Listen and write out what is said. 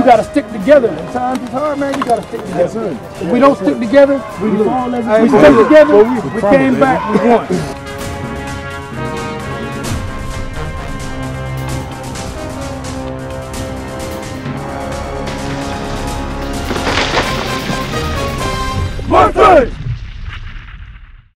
got to stick together. At times it's hard, man. You got to stick together. If we don't stick together, we lose. We stick together, we came back, we won. Mustangs!